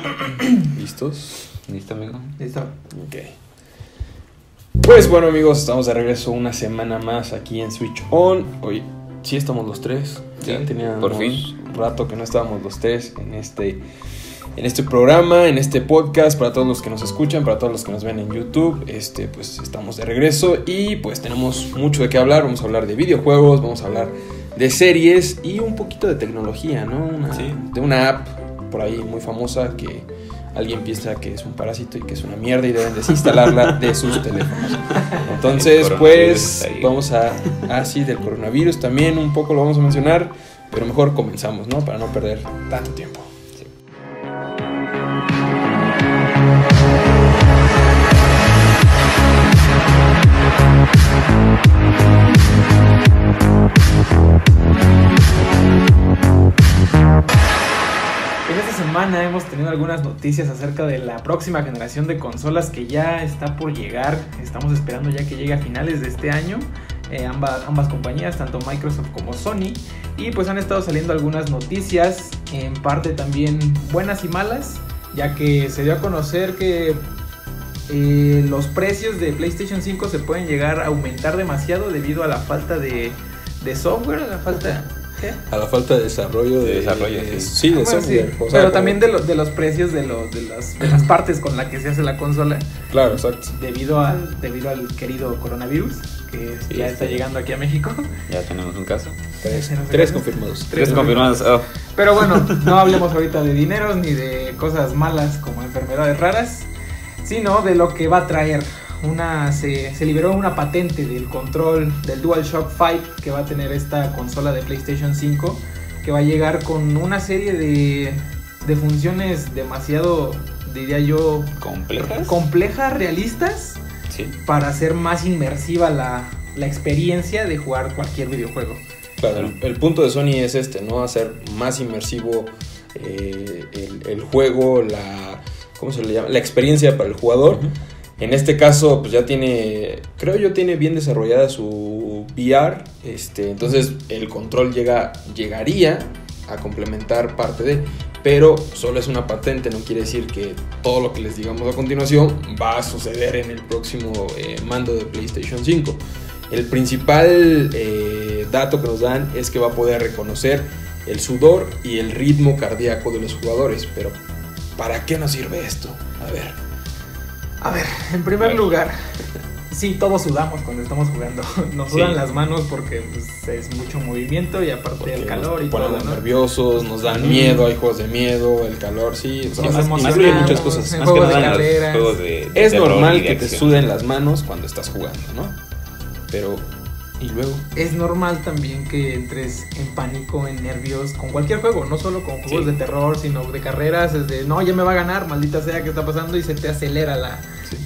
¿Listos? ¿Listo, amigo? Listo. Ok. Pues bueno, amigos, estamos de regreso una semana más aquí en Switch On. Hoy sí estamos los tres. Sí, Ya teníamos por fin. un rato que no estábamos los tres en este programa, en este podcast. Para todos los que nos escuchan, para todos los que nos ven en YouTube, pues estamos de regreso y pues tenemos mucho de qué hablar. Vamos a hablar de videojuegos, vamos a hablar de series y un poquito de tecnología, ¿no? De una app por ahí muy famosa que alguien piensa que es un parásito y que es una mierda y deben desinstalarla de sus teléfonos. Entonces, pues vamos sí, del coronavirus también un poco lo vamos a mencionar, pero mejor comenzamos, ¿no? Para no perder tanto tiempo. En esta semana hemos tenido algunas noticias acerca de la próxima generación de consolas que ya está por llegar. Estamos esperando ya que llegue a finales de este año. Ambas compañías, tanto Microsoft como Sony. Y pues han estado saliendo algunas noticias, en parte también buenas y malas, ya que se dio a conocer que los precios de PlayStation 5 se pueden llegar a aumentar demasiado debido a la falta de software, a la falta... ¿qué? A la falta de desarrollo de software. Sí. O sea, pero también de los precios de las partes con las que se hace la consola. Claro, exacto. Debido al querido coronavirus que Sí, ya está llegando aquí a México. Ya tenemos un caso. Tres confirmados. Tres confirmados. Oh. Pero bueno, no hablemos ahorita de dineros ni de cosas malas como enfermedades raras, sino de lo que va a traer. Se liberó una patente del control del DualShock 5 que va a tener esta consola de PlayStation 5, que va a llegar con una serie de funciones demasiado, diría yo, complejas, realistas, Sí. para hacer más inmersiva la experiencia de jugar cualquier videojuego. Claro, el punto de Sony es ¿no? Hacer más inmersivo el juego, ¿cómo se le llama? La experiencia para el jugador. Uh-huh. En este caso, pues ya tiene bien desarrollada su VR, entonces el control llegaría a complementar parte de, pero solo es una patente, no quiere decir que todo lo que les digamos a continuación va a suceder en el próximo mando de PlayStation 5. El principal dato que nos dan es que va a poder reconocer el sudor y el ritmo cardíaco de los jugadores, pero ¿para qué nos sirve esto? A ver, en primer lugar, sí, todos sudamos cuando estamos jugando. Nos sudan las manos porque pues, es mucho movimiento y aparte el calor y todo, ponemos ¿no? nerviosos, nos dan miedo, hay juegos de miedo, el calor, sí. O sea, Nos influyen muchas cosas. en Más que juegos de nada en los carreras. juegos de Es terror normal y de que te acción. suden las manos cuando estás jugando, ¿no? Pero, ¿y luego? Es normal también que entres en pánico, en nervios con cualquier juego, no solo con juegos Sí. de terror, sino de carreras, es de no, ya me va a ganar, maldita sea, ¿qué está pasando? Y se te acelera la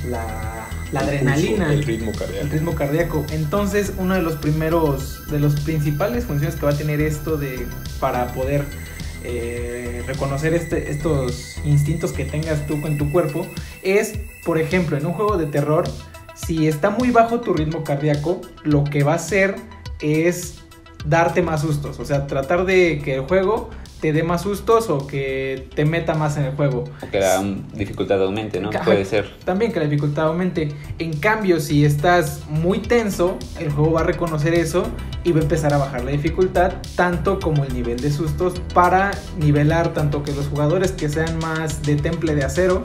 adrenalina, El ritmo cardíaco. el ritmo cardíaco. Entonces, uno de los principales funciones que va a tener esto para poder reconocer estos instintos que tengas tú con tu cuerpo es, por ejemplo, en un juego de terror, si está muy bajo tu ritmo cardíaco, lo que va a hacer es darte más sustos, o sea, tratar de que el juego te dé más sustos o que te meta más en el juego. O que la dificultad aumente, ¿no? Ajá. Puede ser. También que la dificultad aumente. En cambio, si estás muy tenso, el juego va a reconocer eso y va a empezar a bajar la dificultad, tanto como el nivel de sustos, para nivelar tanto que los jugadores que sean más de temple de acero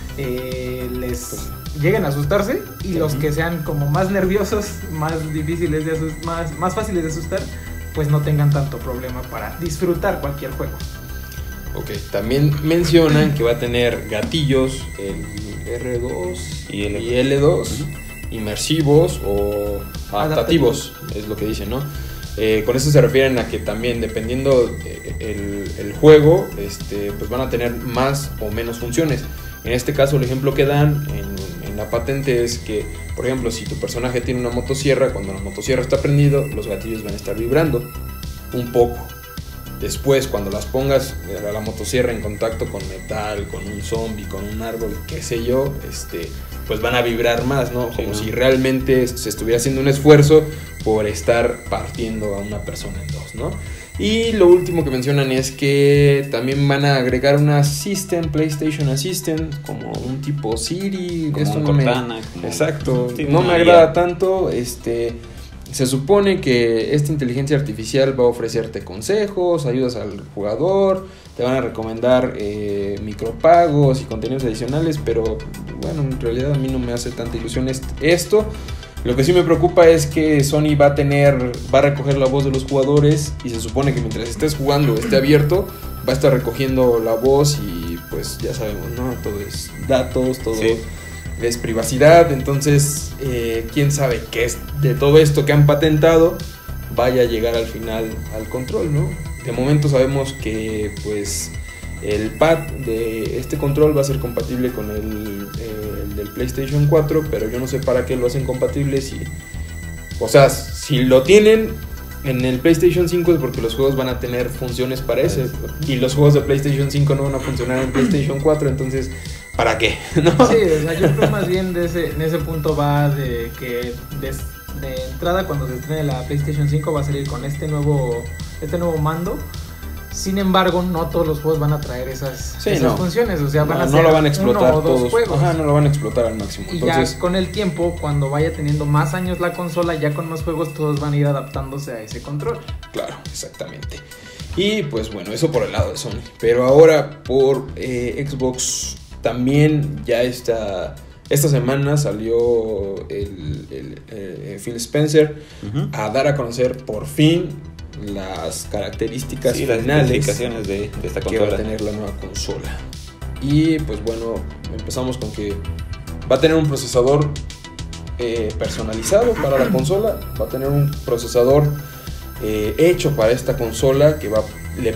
les lleguen a asustarse, y los que sean como más nerviosos, más difíciles de más fáciles de asustar, pues no tengan tanto problema para disfrutar cualquier juego. Ok, también mencionan que va a tener gatillos, el R2 Y L2, Uh-huh. inmersivos o adaptativos, es lo que dicen, ¿no? Con eso se refieren a que también, dependiendo el juego, pues van a tener más o menos funciones. En este caso, el ejemplo que dan en la patente es que, por ejemplo, si tu personaje tiene una motosierra, cuando la motosierra está prendido, los gatillos van a estar vibrando un poco. Después, cuando las pongas la motosierra en contacto con metal, con un zombie, con un árbol, qué sé yo, pues van a vibrar más, ¿no? Como si realmente se estuviera haciendo un esfuerzo por estar partiendo a una persona en dos, ¿no? Y lo último que mencionan es que también van a agregar un Assistant, PlayStation Assistant, como un tipo Siri. Como Esto un no me... Cortana, como... Exacto, Sí, no una me agrada IA. tanto. Se supone que esta inteligencia artificial va a ofrecerte consejos, ayudas al jugador, te van a recomendar micropagos y contenidos adicionales, pero bueno, en realidad a mí no me hace tanta ilusión esto. Lo que sí me preocupa es que Sony va a recoger la voz de los jugadores y se supone que mientras estés jugando, esté abierto, va a estar recogiendo la voz y pues ya sabemos, ¿no? Todo es datos, todo Sí. es privacidad, entonces quién sabe qué es de todo esto que han patentado vaya a llegar al final al control, ¿no? De momento sabemos que pues el pad de este control va a ser compatible con el del PlayStation 4, pero yo no sé para qué lo hacen compatible si lo tienen en el PlayStation 5 es porque los juegos van a tener funciones para ese y los juegos de PlayStation 5 no van a funcionar en PlayStation 4, entonces ¿para qué? ¿No? Sí, o sea, yo creo más bien en ese punto va de que de entrada cuando se estrene la PlayStation 5 va a salir con este nuevo mando. Sin embargo, no todos los juegos van a traer esas funciones, o sea, van a ser lo van a explotar uno o dos todos. juegos. Ajá, no lo van a explotar al máximo. Y Entonces, ya con el tiempo, cuando vaya teniendo más años la consola, ya con más juegos, todos van a ir adaptándose a ese control. claro, exactamente. Y pues bueno, eso por el lado de Sony. Pero ahora por Xbox también ya esta semana salió el Phil Spencer a dar a conocer por fin las características las finales especificaciones de esta que va a consola. tener la nueva consola. Y pues bueno, empezamos con que va a tener un procesador personalizado para la consola, va a tener un procesador hecho para esta consola que le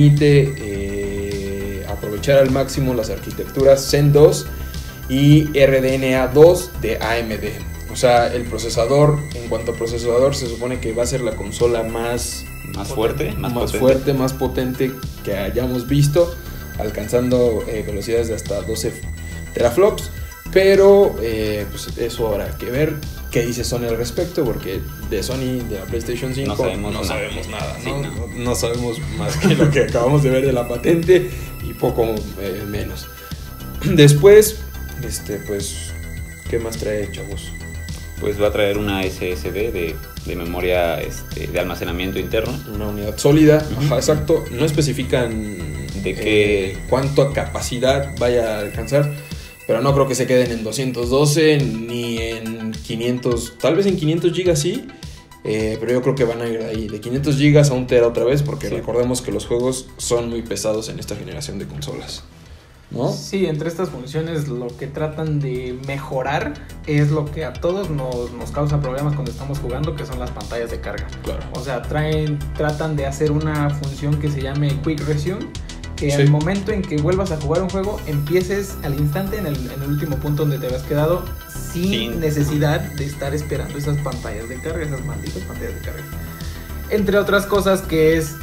permite aprovechar al máximo las arquitecturas Zen 2 y RDNA 2 de AMD. O sea, el procesador, en cuanto a procesador, se supone que va a ser la consola más fuerte, más potente que hayamos visto, alcanzando velocidades de hasta 12 teraflops. Pero pues eso habrá que ver qué dice Sony al respecto, porque de Sony, de la PlayStation 5, no sabemos nada, ¿no? Sí, No sabemos más que lo que acabamos de ver de la patente y poco menos. Después, pues, ¿qué más trae, chavos? Pues va a traer una SSD de memoria de almacenamiento interno. Una unidad sólida, ajá, exacto. No especifican de qué cuánta capacidad vaya a alcanzar, pero no creo que se queden en 212 ni en 500, tal vez en 500 GB sí, pero yo creo que van a ir de ahí, de 500 GB a 1 TB otra vez, porque sí, recordemos que los juegos son muy pesados en esta generación de consolas, ¿no? Sí, entre estas funciones lo que tratan de mejorar es lo que a todos nos causa problemas cuando estamos jugando, que son las pantallas de carga. Claro. O sea, tratan de hacer una función que se llame Quick Resume, que sí, al momento en que vuelvas a jugar un juego, empieces al instante en el último punto donde te habías quedado, sin necesidad de estar esperando esas pantallas de carga, esas malditas pantallas de carga. Entre otras cosas que es...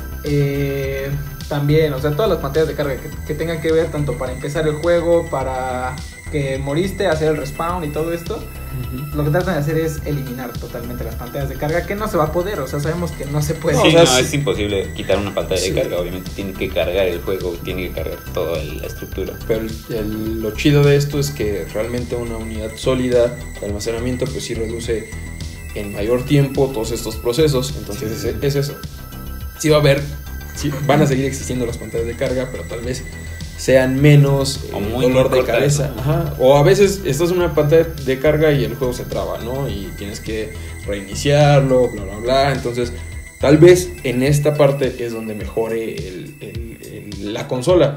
también, o sea, todas las pantallas de carga que tengan que ver tanto para empezar el juego, para que moriste, hacer el respawn y todo esto, lo que tratan de hacer es eliminar totalmente las pantallas de carga, que no se va a poder, o sea, sabemos que no se puede. Sí, o sea, no, es imposible quitar una pantalla de carga, obviamente tiene que cargar el juego, tiene que cargar toda la estructura. Pero lo chido de esto es que realmente una unidad sólida de almacenamiento pues sí reduce en mayor tiempo todos estos procesos, entonces sí, es eso. Sí va a haber, sí, van a seguir existiendo las pantallas de carga, pero tal vez sean menos dolor de cabeza, ¿no? Ajá. O a veces estás en una pantalla de carga y el juego se traba, ¿no? Y tienes que reiniciarlo, bla, bla, bla. Entonces, tal vez en esta parte es donde mejore la consola.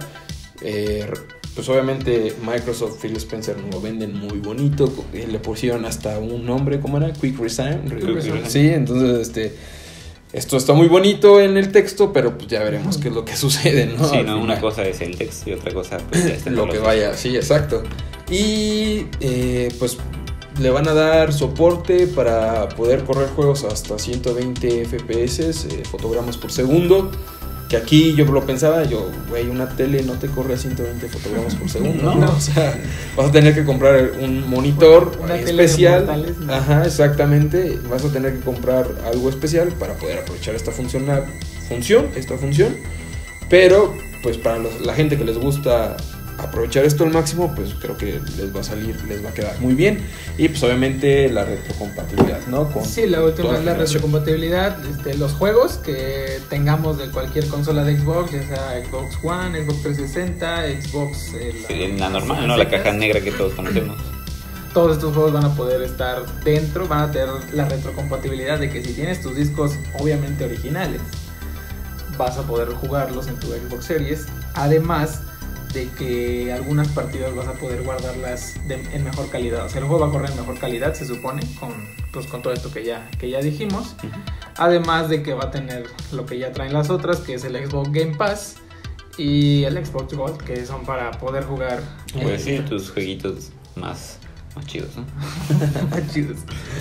Pues obviamente Microsoft, Phil Spencer nos lo venden muy bonito. Le pusieron hasta un nombre, ¿cómo era? Quick Resume. Sí, entonces esto está muy bonito en el texto, pero pues ya veremos qué es lo que sucede, ¿no? Sí, no, una cosa es el texto y otra cosa pues, ya está lo que vaya, sí, exacto. Y pues le van a dar soporte para poder correr juegos hasta 120 FPS, fotogramas por segundo. Que aquí yo lo pensaba, güey, una tele no te corre a 120 fotogramas por segundo, ¿no? O sea, vas a tener que comprar un monitor especial. Mortales, ¿no? Ajá, exactamente. Vas a tener que comprar algo especial para poder aprovechar esta funcionalidad esta función, pero pues para la gente que les gusta aprovechar esto al máximo, pues creo que les va a quedar muy bien. Y pues obviamente la retrocompatibilidad, ¿no? Sí, la última es la retrocompatibilidad, los juegos que tengamos de cualquier consola de Xbox, ya sea Xbox One, Xbox 360, Xbox... la normal, ¿no? La caja negra que todos conocemos. Todos estos juegos van a poder estar dentro, van a tener la retrocompatibilidad de que si tienes tus discos obviamente originales, vas a poder jugarlos en tu Xbox Series. Además de que algunas partidas vas a poder guardarlas en mejor calidad. O sea, el juego va a correr en mejor calidad, se supone, con todo esto que ya dijimos. Uh-huh. Además de que va a tener lo que ya traen las otras, que es el Xbox Game Pass y el Xbox Gold, que son para poder jugar. Pues sí, tus jueguitos más chidos, ¿no? Más chidos.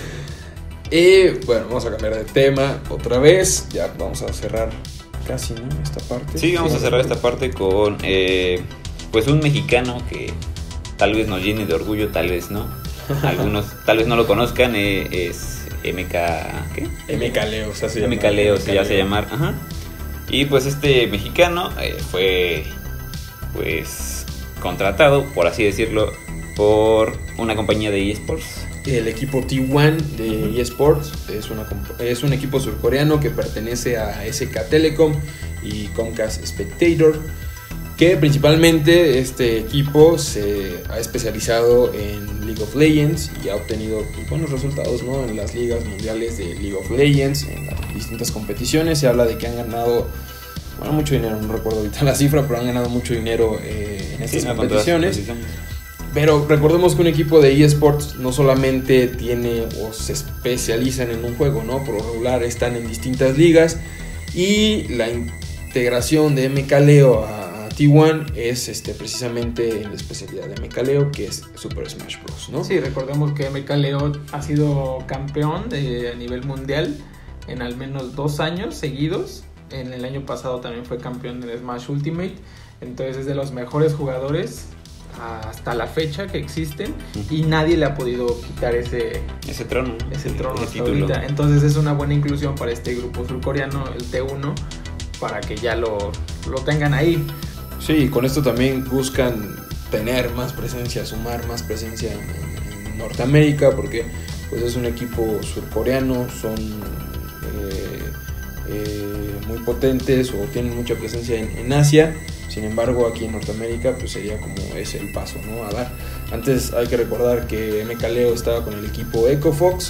Y bueno, vamos a cambiar de tema otra vez. Ya vamos a cerrar casi, ¿no? Esta parte. Sí, vamos a cerrar esta parte con pues un mexicano que tal vez nos llene de orgullo, tal vez no. Algunos tal vez no lo conozcan, es MK... ¿qué? MK Leo, se hace MK Leo se hace llamar. Ajá. Y pues este mexicano fue pues contratado, por así decirlo, por una compañía de eSports. El equipo T1 de eSports es un equipo surcoreano que pertenece a SK Telecom y Comcast Spectator, que principalmente este equipo se ha especializado en League of Legends y ha obtenido buenos resultados, ¿no? En las ligas mundiales de League of Legends, en las distintas competiciones. Se habla de que han ganado mucho dinero, no recuerdo ahorita la cifra, pero han ganado mucho dinero en estas competiciones. Pero recordemos que un equipo de eSports no solamente tiene o se especializan en un juego, ¿no? Por lo regular están en distintas ligas, y la integración de MK Leo a T1 es precisamente en la especialidad de MK Leo, que es Super Smash Bros., ¿no? Sí, recordemos que MK Leo ha sido campeón a nivel mundial en al menos 2 años seguidos. En el año pasado también fue campeón del Smash Ultimate. Entonces es de los mejores jugadores hasta la fecha que existen, y nadie le ha podido quitar ese trono hasta ahorita. Entonces es una buena inclusión para este grupo surcoreano, el T1, para que ya lo tengan ahí. Sí, con esto también buscan tener más presencia, sumar más presencia en Norteamérica, porque pues es un equipo surcoreano, son muy potentes o tienen mucha presencia en Asia. Sin embargo, aquí en Norteamérica pues sería como ese el paso, ¿no? A dar. Antes hay que recordar que MK Leo estaba con el equipo EcoFox,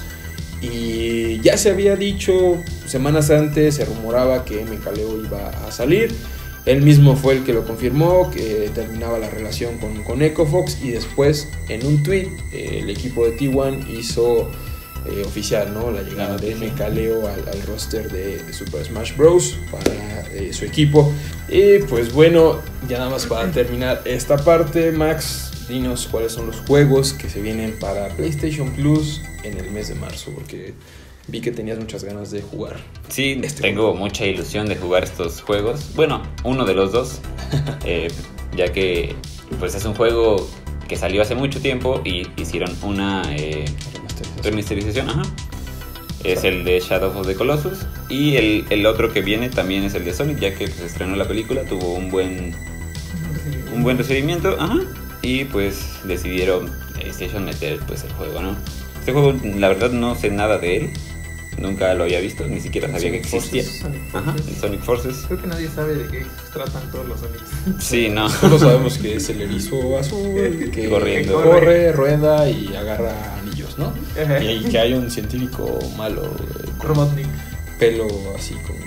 y ya se había dicho semanas antes, se rumoraba que MK Leo iba a salir. Él mismo fue el que lo confirmó, que terminaba la relación con EcoFox, y después en un tweet el equipo de T1 hizo oficial, ¿no? La llegada de MK Leo al roster de Super Smash Bros. Para su equipo. Y pues bueno, ya nada más para terminar esta parte, Max, dinos cuáles son los juegos que se vienen para PlayStation Plus en el mes de marzo, porque vi que tenías muchas ganas de jugar. Sí, tengo mucha ilusión de jugar estos juegos. Bueno, uno de los dos, ya que pues es un juego que salió hace mucho tiempo y hicieron una remasterización. Ajá. Es el de Shadow of the Colossus, y el otro que viene también es el de Sonic, ya que se estrenó la película, tuvo un buen recibimiento. Ajá. Y pues decidieron PlayStation meter pues el juego, ¿no? Este juego la verdad no sé nada de él, nunca lo había visto, ni siquiera sabía que existía. Ajá, el Sonic Forces. Creo que nadie sabe de qué tratan todos los Sonics. Sí, no. Solo sabemos que es el erizo azul que corre, rueda y agarra anillos, ¿no? Y que hay un científico malo con Robotnik, pelo así como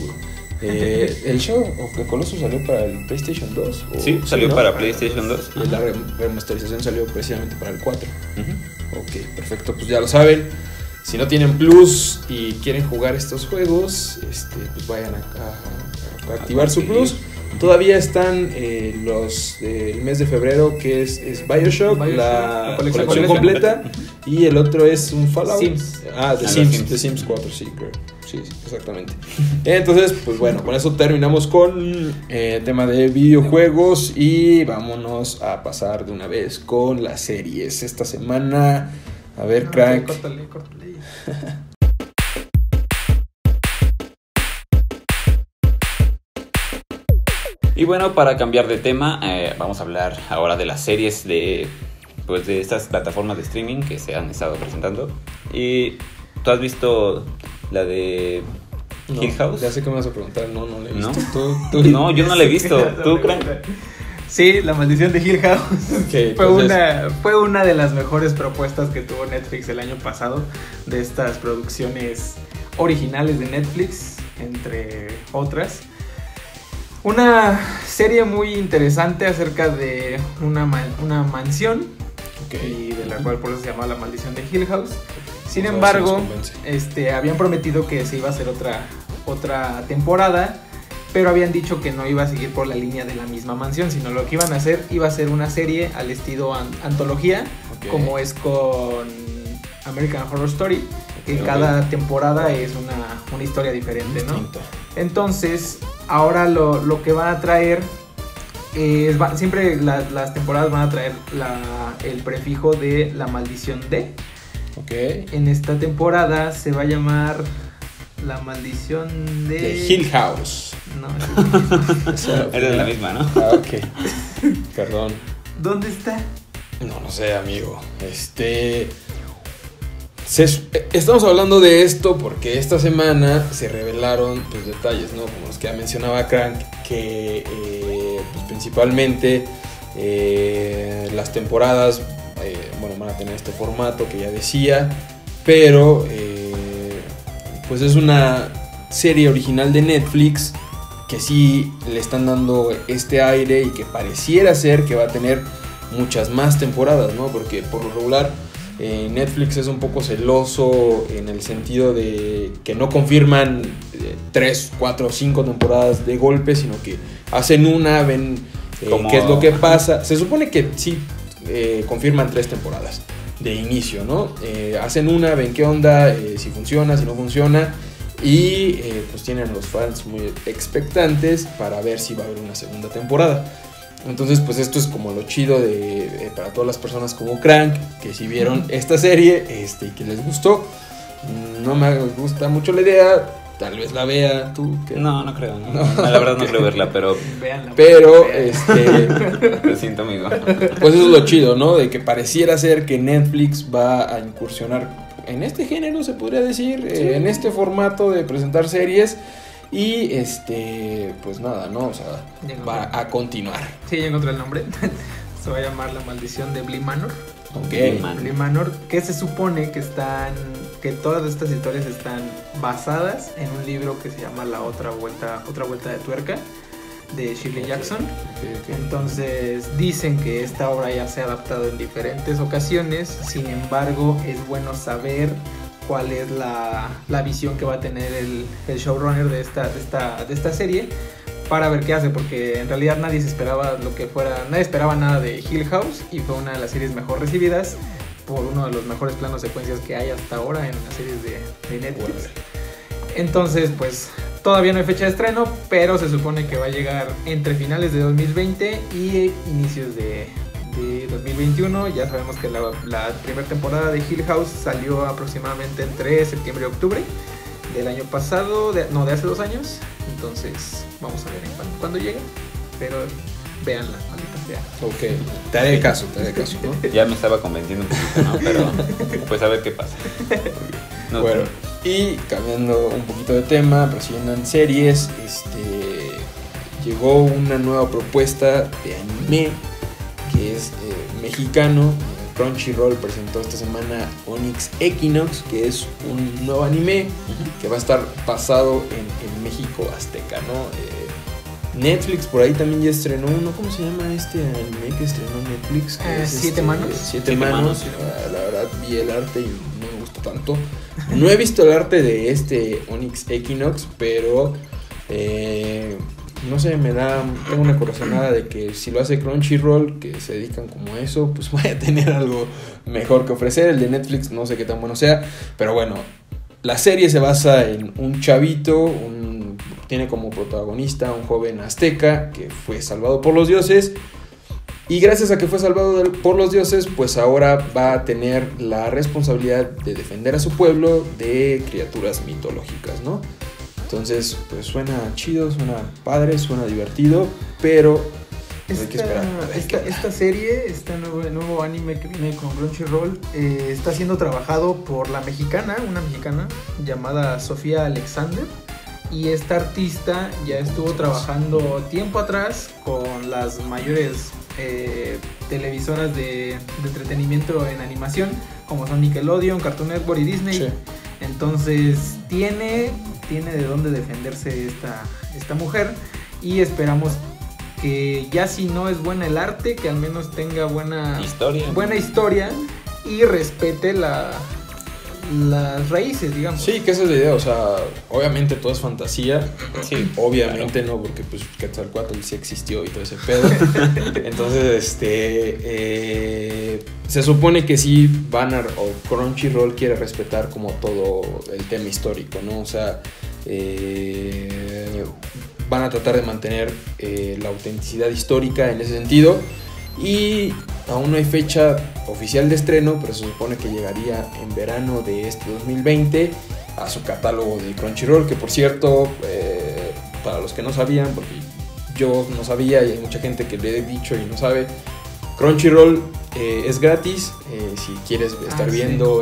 el Shadow of the Colossus salió para el PlayStation 2. Sí, salió para PlayStation 2. Y la remasterización salió precisamente para el 4. Ok, perfecto, pues ya lo saben. Si no tienen Plus y quieren jugar estos juegos, pues vayan a activar su Plus. Todavía están los del mes de febrero, que es BioShock, la colección completa. Y el otro es un Fallout. The Sims 4, sí, creo. Sí, exactamente. Entonces, pues bueno, con eso terminamos con el tema de videojuegos, y vámonos a pasar de una vez con las series. Esta semana, a ver, crack. Córtale. Y bueno, para cambiar de tema, vamos a hablar ahora de las series de estas plataformas de streaming que se han estado presentando. Y tú has visto la de Hill House. Ya sé que me vas a preguntar, no la he visto. ¿No? ¿Tú? No, yo no la he visto. ¿Tú, Frank? Sí, La Maldición de Hill House. Okay, fue una de las mejores propuestas que tuvo Netflix el año pasado, de estas producciones originales de Netflix, entre otras. Una serie muy interesante acerca de una mansión, y de la cual por eso se llama La Maldición de Hill House. Sin embargo, habían prometido que se iba a hacer otra temporada, pero habían dicho que no iba a seguir por la línea de la misma mansión, sino lo que iban a hacer iba a ser una serie al estilo antología, como es con American Horror Story, que cada temporada es una historia diferente, ¿no? Entonces, ahora lo que van a traer siempre las temporadas van a traer el prefijo de La Maldición de. En esta temporada se va a llamar La Maldición de Hill House. No, Eres la misma, ¿no? Ok. Perdón. ¿Dónde está? No sé, amigo. Estamos hablando de esto porque esta semana se revelaron pues, detalles, ¿no? Como los que ya mencionaba Crank, que pues, principalmente las temporadas van a tener este formato que ya decía, pero pues es una serie original de Netflix que sí le están dando este aire y que pareciera ser que va a tener muchas más temporadas, ¿no? Porque por lo regular Netflix es un poco celoso en el sentido de que no confirman 3, 4, 5 temporadas de golpe, sino que hacen una, ven qué es lo que pasa. Se supone que sí confirman 3 temporadas de inicio, ¿no? Hacen una, ven qué onda, si funciona, si no funciona, y pues tienen a los fans muy expectantes para ver si va a haber una segunda temporada. Entonces pues esto es como lo chido para todas las personas como Crank, que si vieron esta serie y que les gustó. No me gusta mucho la idea, tal vez la vea tú. No creo, no, la verdad no creo verla, pero véanla, pero lo siento, amigo. Pues eso es lo chido, ¿no? De que pareciera ser que Netflix va a incursionar en este género, se podría decir, sí, en este formato de presentar series. Y pues nada, ¿no? O sea, va a continuar. Sí, ya encontré el nombre. Se va a llamar La Maldición de Bly Manor. Bly Manor, que se supone que todas estas historias están basadas en un libro que se llama La Otra Vuelta de Tuerca, de Shirley Jackson. Entonces dicen que esta obra ya se ha adaptado en diferentes ocasiones. Sin embargo, es bueno saber cuál es la visión que va a tener el showrunner de esta serie, para ver qué hace, porque en realidad nadie esperaba nada de Hill House, y fue una de las series mejor recibidas por uno de los mejores planos secuencias que hay hasta ahora en las series de Netflix. Entonces pues todavía no hay fecha de estreno, pero se supone que va a llegar entre finales de 2020 y inicios de 2021. Ya sabemos que la primera temporada de Hill House salió aproximadamente entre septiembre y octubre del año pasado, de hace 2 años. Entonces vamos a ver cuándo llega, pero véanla, maldita sea. Ok, te haré caso, ¿no? Ya me estaba convenciendo un poquito, ¿no? Pero pues a ver qué pasa. Bueno, y cambiando un poquito de tema, prosiguiendo en series, llegó una nueva propuesta de anime que es mexicano. Crunchyroll presentó esta semana Onyx Equinox, que es un nuevo anime que va a estar basado en México azteca, ¿no? Netflix por ahí también ya estrenó uno. ¿Cómo se llama este anime que estrenó Netflix? Siete Manos. Siete Manos. La verdad vi el arte y no me gustó tanto. No he visto el arte de este Onyx Equinox, pero no sé, tengo una corazonada de que si lo hace Crunchyroll, que se dedican como a eso, pues vaya a tener algo mejor que ofrecer. El de Netflix no sé qué tan bueno sea, pero bueno, la serie se basa en un chavito, tiene como protagonista un joven azteca que fue salvado por los dioses, y gracias a que fue salvado por los dioses, pues ahora va a tener la responsabilidad de defender a su pueblo de criaturas mitológicas, ¿no? Entonces, pues suena chido, suena padre, suena divertido, pero hay que esperar. Esta serie, este nuevo anime que viene con Crunchyroll, está siendo trabajado por una mexicana llamada Sofía Alexander. Y esta artista ya estuvo trabajando tiempo atrás con las mayores televisoras de entretenimiento en animación, como son Nickelodeon, Cartoon Network y Disney. Sí. Entonces tiene de dónde defenderse esta mujer, y esperamos que ya si no es buena el arte, que al menos tenga buena historia y respete las raíces, digamos. Sí, que esa es la idea, o sea, obviamente todo es fantasía. Sí, obviamente claro. No, porque pues Quetzalcóatl sí existió y todo ese pedo. Entonces, se supone que sí o Crunchyroll quiere respetar como todo el tema histórico, ¿no? O sea, van a tratar de mantener la autenticidad histórica en ese sentido. Y aún no hay fecha oficial de estreno, pero se supone que llegaría en verano de este 2020 a su catálogo de Crunchyroll, que por cierto, para los que no sabían, porque yo no sabía y hay mucha gente que le he dicho y no sabe, Crunchyroll es gratis si quieres estar viendo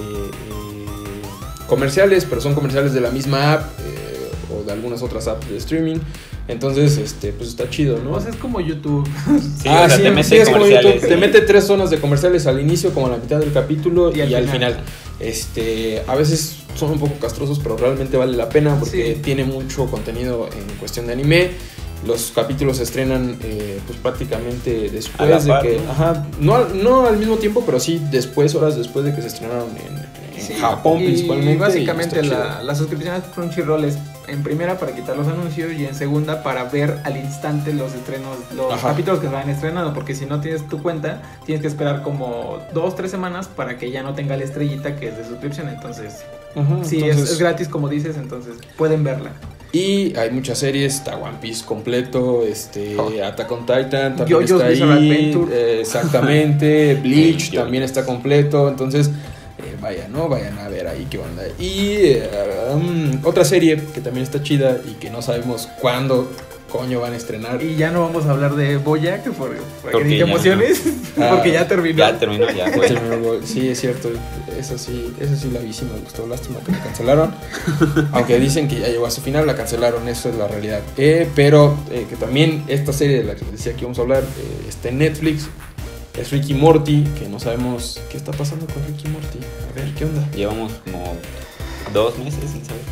comerciales, pero son comerciales de la misma app o de algunas otras apps de streaming. Entonces, pues está chido, ¿no? O sea, es como YouTube. Sí, o sea, te mete es como comerciales, YouTube. sí. Te mete 3 zonas de comerciales al inicio, como a la mitad del capítulo y al final. A veces son un poco castrosos, pero realmente vale la pena porque tiene mucho contenido en cuestión de anime. Los capítulos se estrenan pues prácticamente después de que... Ajá, no al mismo tiempo, pero sí horas después de que se estrenaron en Japón principalmente. Y básicamente y la suscripción a Crunchyroll es en primera para quitar los anuncios y en segunda para ver al instante los estrenos, los capítulos que se van estrenando, porque si no tienes tu cuenta tienes que esperar como 2-3 semanas para que ya no tenga la estrellita que es de suscripción. Entonces es gratis, como dices, entonces pueden verla. Y hay muchas series, está One Piece completo, Attack on Titan también JoJo's está Bizarre ahí, Adventure. Exactamente, Bleach también está completo, entonces vayan a ver ahí qué onda. Y otra serie que también está chida y que no sabemos cuándo coño van a estrenar. Y ya no vamos a hablar de BoJack porque ni ya emociones, porque ya terminó. Ya terminó, ya fue. Sí, es cierto, esa sí la vi, sí me gustó, lástima que la cancelaron. Aunque dicen que ya llegó a su final, la cancelaron, eso es la realidad. Pero que también esta serie de la que les decía que íbamos a hablar está en Netflix. Es Rick y Morty, que no sabemos qué está pasando con Rick y Morty. A ver, ¿qué onda? Llevamos como 2 meses sin saber.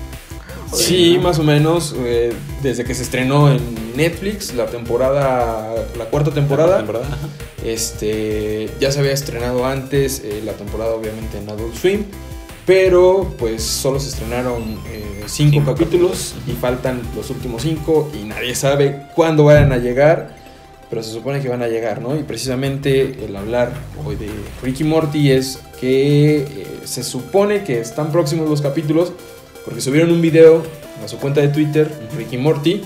Sí, más o menos, desde que se estrenó en Netflix la cuarta temporada. Ya se había estrenado antes la temporada obviamente en Adult Swim, pero pues solo se estrenaron 5 capítulos y faltan los últimos 5 y nadie sabe cuándo vayan a llegar, pero se supone que van a llegar, ¿no? Y precisamente el hablar hoy de Rick y Morty es que se supone que están próximos los capítulos, porque subieron un video a su cuenta de Twitter, Rick y Morty,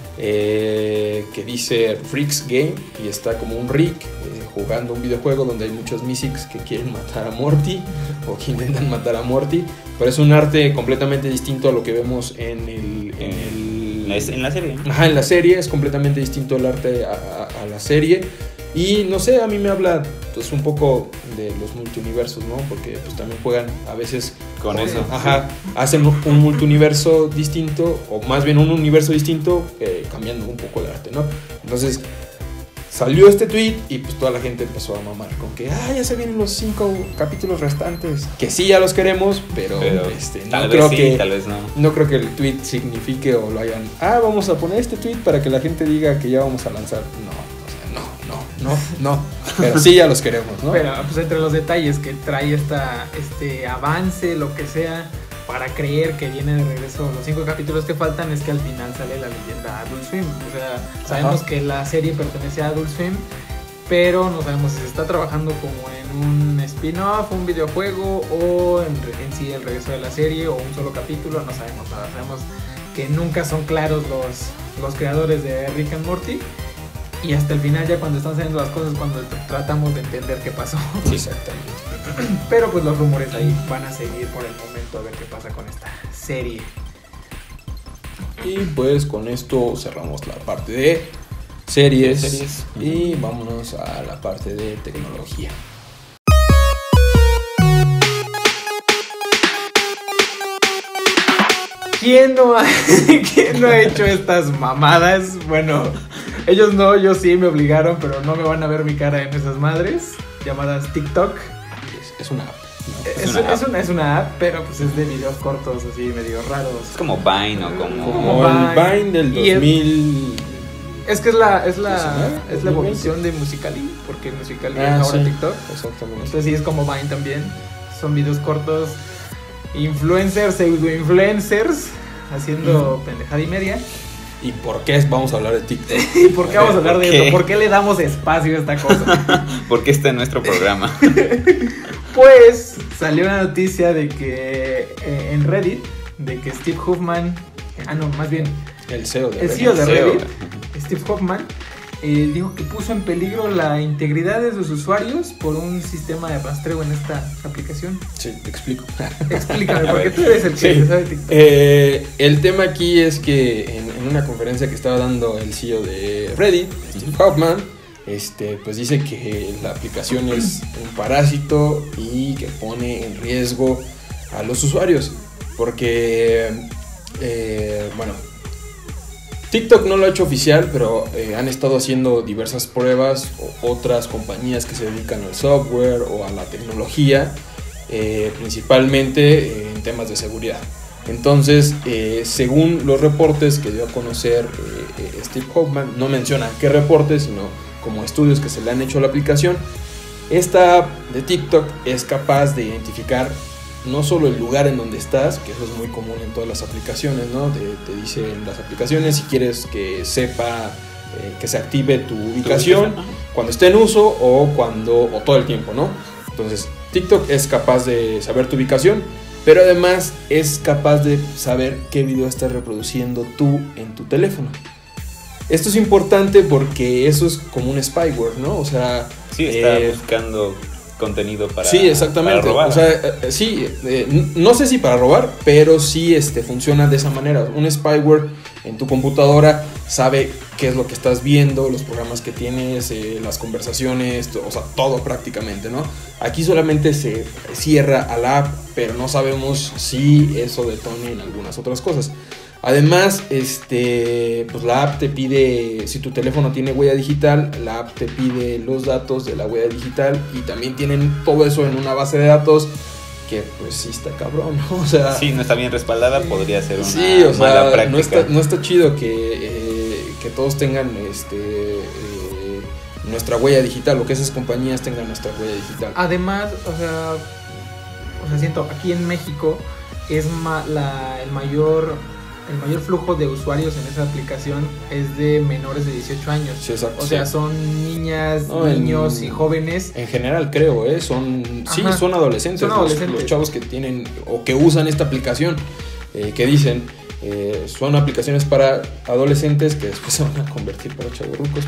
que dice Rick's Game, y está como un Rick jugando un videojuego donde hay muchos Mystics que quieren matar a Morty o que intentan matar a Morty, pero es un arte completamente distinto a lo que vemos en la serie. Ajá, en la serie es completamente distinto el arte a la serie. Y no sé, a mí me habla pues un poco de los multiuniversos, ¿no? Porque pues también juegan a veces con eso. Ajá, hacen un multiuniverso distinto, o más bien un universo distinto, cambiando un poco el arte, ¿no? Entonces salió este tweet y pues toda la gente empezó a mamar con que ya se vienen los 5 capítulos restantes, que sí ya los queremos, pero tal vez no. No creo que el tweet signifique o lo hayan, vamos a poner este tweet para que la gente diga que ya vamos a lanzar. No, pero sí ya los queremos, ¿no? Pero pues entre los detalles que trae este avance, lo que sea, para creer que viene de regreso los 5 capítulos que faltan, es que al final sale la leyenda Adult Swim. O sea, sabemos que la serie pertenece a Adult Swim, pero no sabemos si se está trabajando como en un spin-off, un videojuego, o en sí el regreso de la serie, o un solo capítulo. No sabemos nada. Sabemos que nunca son claros los creadores de Rick and Morty. Y hasta el final, ya cuando están haciendo las cosas, cuando tratamos de entender qué pasó. Sí, exactamente. Pero pues los rumores ahí van a seguir por el momento, a ver qué pasa con esta serie. Y pues con esto cerramos la parte de series. Y vámonos a la parte de tecnología. ¿Quién no ha hecho estas mamadas? Bueno, ellos no, yo sí me obligaron, pero no me van a ver mi cara en esas madres llamadas TikTok. Es una app. Es una app, pero pues es de videos cortos así medio raros. Es como Vine o como el Vine del 2000. Es que es la evolución de Musical.ly, porque Musical.ly es ahora TikTok. Exactamente. Entonces sí es como Vine también. Son videos cortos, influencers, pseudo-influencers, haciendo pendejada y media. ¿Y por qué vamos a hablar de TikTok? ¿Y por qué vamos a hablar de eso? ¿Por qué le damos espacio a esta cosa? Porque está en nuestro programa. Pues salió una noticia de que en Reddit, de que Steve Huffman, más bien el CEO de Reddit, Steve Huffman, dijo que puso en peligro la integridad de sus usuarios por un sistema de rastreo en esta aplicación. Sí, te explico. Explícame, porque tú eres el que sabe TikTok. El tema aquí es que en una conferencia que estaba dando el CEO de Reddit, Steve Huffman, pues dice que la aplicación es un parásito y que pone en riesgo a los usuarios. Porque, TikTok no lo ha hecho oficial, pero han estado haciendo diversas pruebas, otras compañías que se dedican al software o a la tecnología, principalmente en temas de seguridad. Entonces, según los reportes que dio a conocer Steve Huffman, no menciona qué reportes, sino como estudios que se le han hecho a la aplicación, esta app de TikTok es capaz de identificar no solo el lugar en donde estás, que eso es muy común en todas las aplicaciones, ¿no? Te dicen las aplicaciones si quieres que sepa, que se active tu ubicación cuando esté en uso o todo el tiempo, ¿no? Entonces, TikTok es capaz de saber tu ubicación, pero además es capaz de saber qué video estás reproduciendo tú en tu teléfono. Esto es importante porque eso es como un spyware, ¿no? O sea, sí, está buscando contenido para sí, exactamente. Para robar. O sea, sí, no sé si para robar, pero sí funciona de esa manera. Un spyware en tu computadora sabe qué es lo que estás viendo, los programas que tienes, las conversaciones, o sea, todo prácticamente, ¿no? Aquí solamente se cierra a la app, pero no sabemos si eso detone en algunas otras cosas. Además, pues la app te pide, si tu teléfono tiene huella digital, la app te pide los datos de la huella digital y también tienen todo eso en una base de datos que pues sí está cabrón, ¿no? O sea, sí, no está bien respaldada, podría ser una mala práctica. No está chido que todos tengan nuestra huella digital o que esas compañías tengan nuestra huella digital. Además, o sea, siento, aquí en México es el mayor flujo de usuarios en esa aplicación es de menores de 18 años. Sí, exacto. O sea, son niñas, niños y jóvenes. En general creo, son adolescentes. Son adolescentes. Los chavos que tienen o que usan esta aplicación, que dicen, son aplicaciones para adolescentes que después se van a convertir para chavorrucos,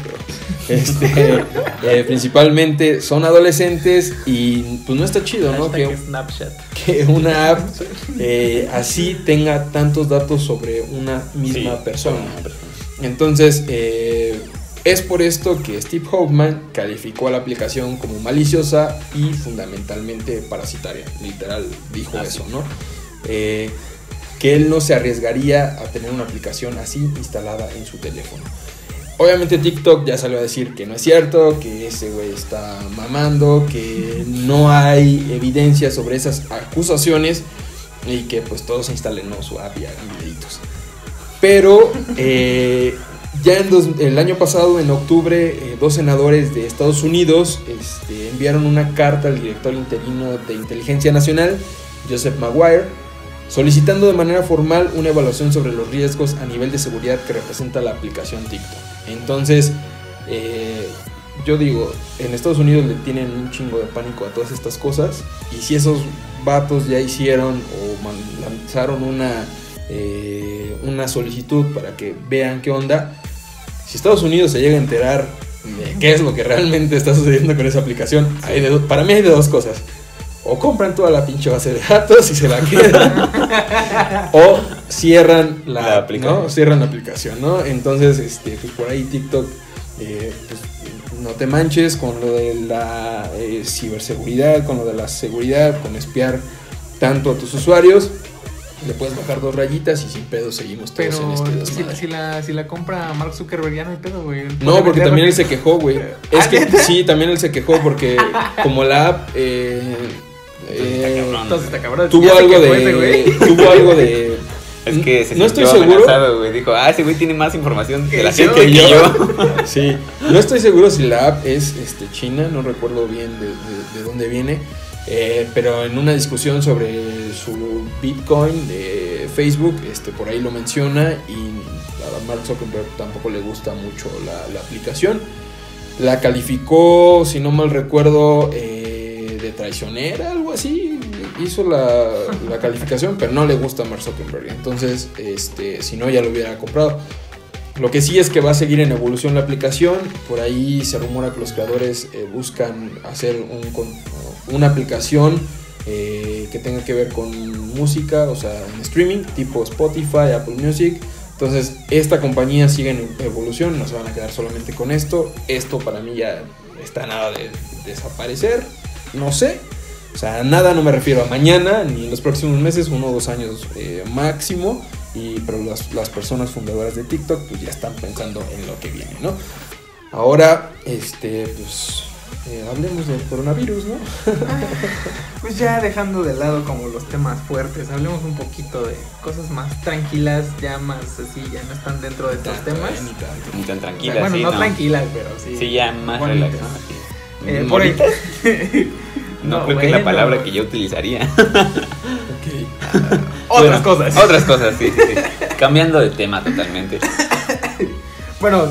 pero principalmente son adolescentes y pues no está chido, ¿no? Que una app así tenga tantos datos sobre una misma persona. Entonces, es por esto que Steve Huffman calificó a la aplicación como maliciosa y fundamentalmente parasitaria. Literal dijo eso, ¿no? Que él no se arriesgaría a tener una aplicación así instalada en su teléfono. Obviamente TikTok ya salió a decir que no es cierto, que ese güey está mamando, que no hay evidencia sobre esas acusaciones y que pues todos instalen su app y hagan videitos. Pero ya el año pasado, en octubre, 2 senadores de Estados Unidos enviaron una carta al director interino de Inteligencia Nacional, Joseph Maguire, solicitando de manera formal una evaluación sobre los riesgos a nivel de seguridad que representa la aplicación TikTok. Entonces, yo digo, en Estados Unidos le tienen un chingo de pánico a todas estas cosas, y si esos vatos ya hicieron o lanzaron una solicitud para que vean qué onda, si Estados Unidos se llega a enterar de qué es lo que realmente está sucediendo con esa aplicación, para mí hay de dos cosas. o compran toda la pinche base de datos y se la quedan, o cierran la aplicación, ¿no? Cierran la aplicación, ¿no? Entonces, pues por ahí TikTok, pues no te manches con lo de la ciberseguridad, con lo de la seguridad, con espiar tanto a tus usuarios. Le puedes bajar 2 rayitas y sin pedo seguimos todos en este desmadre. si la compra Mark Zuckerberg ya no hay pedo, güey. No, porque también él se quejó, güey. Es que sí, también él se quejó porque como la app tuvo algo de es que se no estoy seguro, güey. Dijo, ese güey tiene más información de la gente que yo. Sí, no estoy seguro si la app es china, no recuerdo bien de dónde viene. Pero en una discusión sobre su Bitcoin de Facebook, por ahí lo menciona, y a Mark Zuckerberg tampoco le gusta mucho la aplicación. La calificó, si no mal recuerdo, de traicionera, algo así. Hizo la calificación, pero no le gusta a Mark Zuckerberg. Entonces, si no, ya lo hubiera comprado. Lo que sí es que va a seguir en evolución la aplicación. Por ahí se rumora que los creadores buscan hacer una aplicación que tenga que ver con música, o sea, en streaming, tipo Spotify, Apple Music. Entonces, esta compañía sigue en evolución, no se van a quedar solamente con esto. Esto para mí ya está nada de desaparecer, no sé. O sea, nada, no me refiero a mañana, ni en los próximos meses, 1 o 2 años máximo. Pero las personas fundadoras de TikTok pues ya están pensando en lo que viene, ¿no? Ahora, pues hablemos del coronavirus, ¿no? Pues ya dejando de lado como los temas fuertes, hablemos un poquito de cosas más tranquilas, ya más así, ya no están dentro de estos temas. Ni tan tranquilas, o sea, bueno, sí, no tranquilas, pero sí. Sí, ya más relajadas. Por ahí. No, creo que es la palabra que yo utilizaría. Okay. Otras cosas. Otras cosas, sí. Cambiando de tema totalmente. Bueno,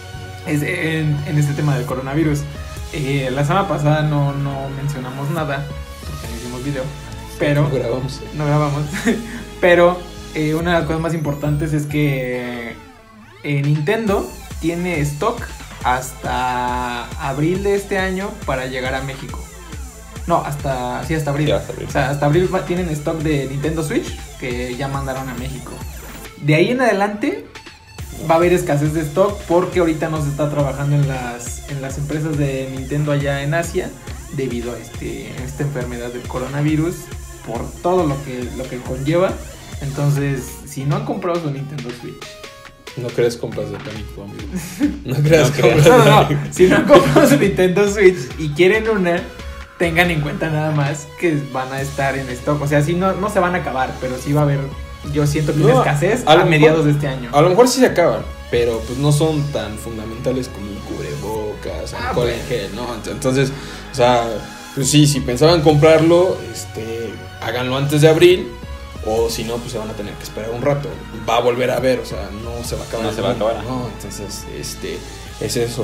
en este tema del coronavirus, la semana pasada no mencionamos nada, porque no hicimos video, pero... No grabamos. Pero una de las cosas más importantes es que Nintendo tiene stock hasta abril de este año para llegar a México. No, hasta abril. Sí, hasta abril. O sea, hasta abril tienen stock de Nintendo Switch que ya mandaron a México. De ahí en adelante va a haber escasez de stock porque ahorita no se está trabajando en las empresas de Nintendo allá en Asia debido a esta enfermedad del coronavirus, por todo lo que conlleva. Entonces, si no han comprado su Nintendo Switch, no crees compras de pánico, amigo. No creas compras de pánico. Si no han comprado su Nintendo Switch y quieren una, tengan en cuenta nada más que van a estar en stock. O sea, sí, no se van a acabar, pero sí va a haber, yo siento que una escasez a mediados de este año. A lo mejor sí se acaban, pero pues no son tan fundamentales como el cubrebocas, alcohol en gel, ¿no? Entonces, o sea, pues sí, si pensaban comprarlo, háganlo antes de abril. O si no, pues se van a tener que esperar un rato. Va a volver a ver, o sea, no se va a acabar. No se va a acabar. No, entonces, es eso.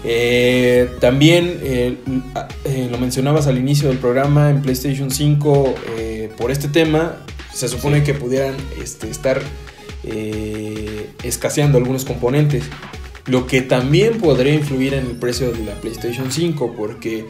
También lo mencionabas al inicio del programa, en PlayStation 5, por este tema, se supone que pudieran estar escaseando algunos componentes. Lo que también podría influir en el precio de la PlayStation 5, porque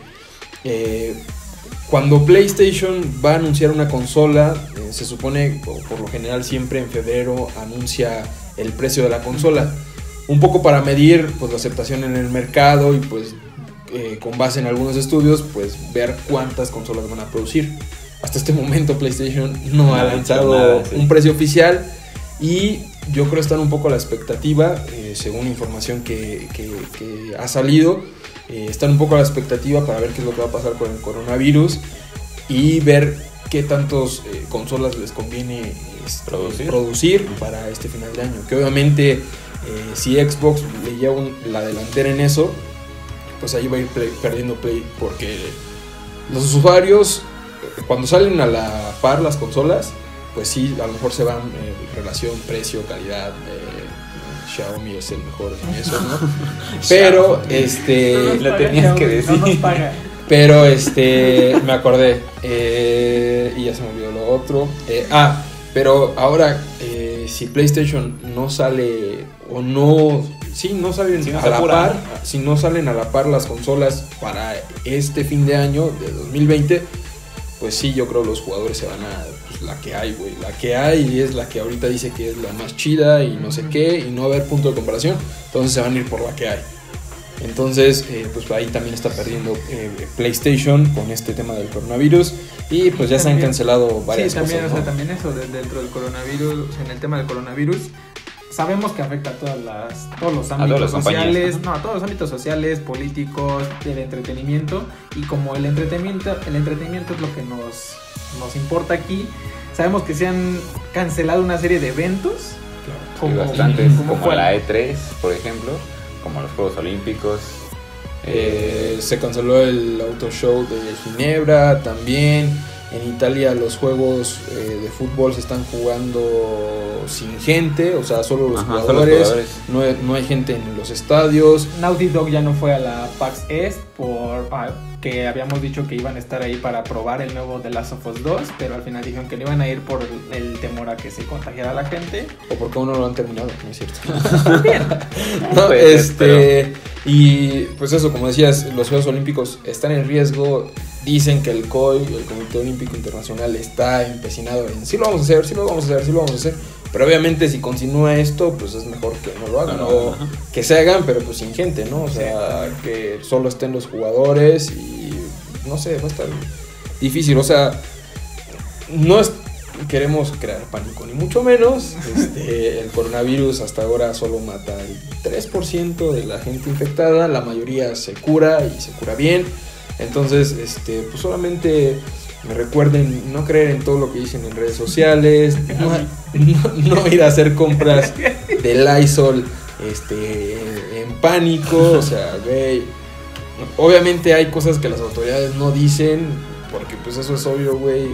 cuando PlayStation va a anunciar una consola, se supone, o por lo general siempre en febrero, anuncia el precio de la consola. Un poco para medir pues la aceptación en el mercado y pues con base en algunos estudios pues ver cuántas consolas van a producir. Hasta este momento PlayStation no ha lanzado nada, un precio oficial y yo creo que están un poco a la expectativa, según información que ha salido, están un poco a la expectativa para ver qué es lo que va a pasar con el coronavirus y ver qué tantos consolas les conviene producir para este final de año, que obviamente si Xbox le lleva la delantera en eso, pues ahí va a ir perdiendo Play, porque los usuarios cuando salen a la par las consolas, pues sí, a lo mejor se van relación precio, calidad, Xiaomi es el mejor en eso, ¿no? Pero lo tenías que decir. No nos paga. Pero me acordé y ya se me olvidó lo otro. Pero ahora si PlayStation no sale o no salen a la par, si no salen a la par las consolas para este fin de año de 2020, pues sí, yo creo que los jugadores se van a pues, la que hay, güey. La que hay y es la que ahorita dice que es la más chida y no sé qué, y no va a haber punto de comparación. Entonces se van a ir por la que hay. Entonces, pues ahí también está perdiendo PlayStation con este tema del coronavirus. Y pues ya se han cancelado varias cosas. Sí, también, ¿no? o sea, también eso dentro del coronavirus, en el tema del coronavirus, sabemos que afecta a todos los ámbitos sociales, a todos los ámbitos sociales, políticos, del entretenimiento. Y como el entretenimiento es lo que nos importa aquí, sabemos que se han cancelado una serie de eventos. Claro, bastantes, como la E3, por ejemplo, como los Juegos Olímpicos. Se canceló el Auto Show de Ginebra también. En Italia los juegos de fútbol se están jugando sin gente, o sea, solo los jugadores. No hay gente en los estadios. Naughty Dog ya no fue a la PAX East que habíamos dicho que iban a estar ahí para probar el nuevo The Last of Us 2, pero al final dijeron que no iban a ir por el temor a que se contagiara la gente. O porque aún no lo han terminado, no es cierto. También. Y pues eso, como decías, los Juegos Olímpicos están en riesgo. Dicen que el COI, el Comité Olímpico Internacional, está empecinado en sí lo vamos a hacer. Pero obviamente si continúa esto, pues es mejor que no lo hagan, o que se hagan, pero pues sin gente, ¿no? O sea, que solo estén los jugadores y no sé, va a estar difícil. O sea, no queremos crear pánico, ni mucho menos. El coronavirus hasta ahora solo mata el 3% de la gente infectada, la mayoría se cura y se cura bien. Entonces, pues solamente me recuerden no creer en todo lo que dicen en redes sociales, no ir a hacer compras de Lysol en pánico, o sea, güey, obviamente hay cosas que las autoridades no dicen, porque pues eso es obvio, güey,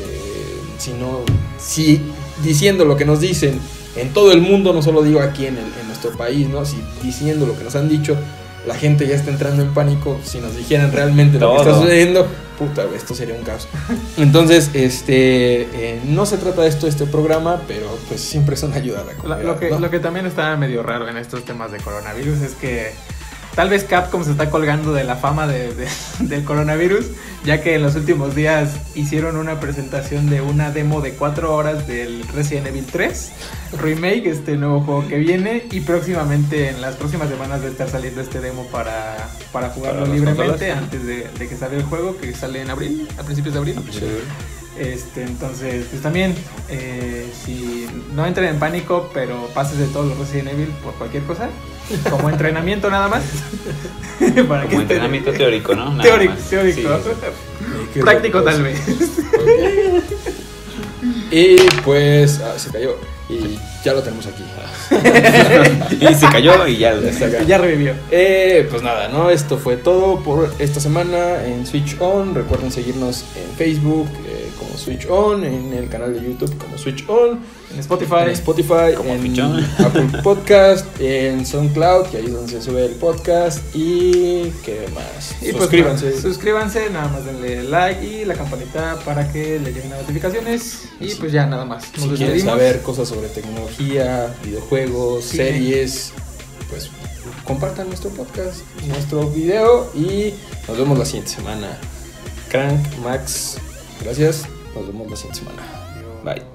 si diciendo lo que nos dicen en todo el mundo, no solo digo aquí en nuestro país, ¿no? Si diciendo lo que nos han dicho, la gente ya está entrando en pánico. Si nos dijeran realmente lo que está sucediendo, puta, esto sería un caos. Entonces, no se trata de esto, este programa, pero pues siempre es una ayuda a la comunidad, lo que también está medio raro en estos temas de coronavirus es que tal vez Capcom se está colgando de la fama del coronavirus, ya que en los últimos días hicieron una presentación de una demo de 4 horas del Resident Evil 3 Remake, este nuevo juego que viene, y próximamente, en las próximas semanas, va a estar saliendo este demo para jugarlo libremente antes de que salga el juego, que sale en abril, a principios de abril. Sí. Entonces, pues también, si no entren en pánico, pero pases de todos los Resident Evil por cualquier cosa, como entrenamiento nada más. Para como entrenamiento teórico, ¿no? Nada teórico. Sí. Práctico tal vez. Okay. Y pues se cayó y ya lo tenemos aquí. Y se cayó y ya revivió. Pues nada, ¿no? Esto fue todo por esta semana en Switch On. Recuerden seguirnos en Facebook como Switch On, en el canal de YouTube como Switch On, en Spotify como en Apple Podcast, en SoundCloud, que ahí es donde se sube el podcast. Y ¿qué más? Y suscríbanse, nada más denle like y la campanita para que le lleguen las notificaciones. Y pues ya nada más. Si quieren saber cosas sobre tecnología, videojuegos, series, pues compartan nuestro podcast, nuestro video, y nos vemos la siguiente semana. Crank, Max, gracias. Nos vemos la siguiente semana. Bye.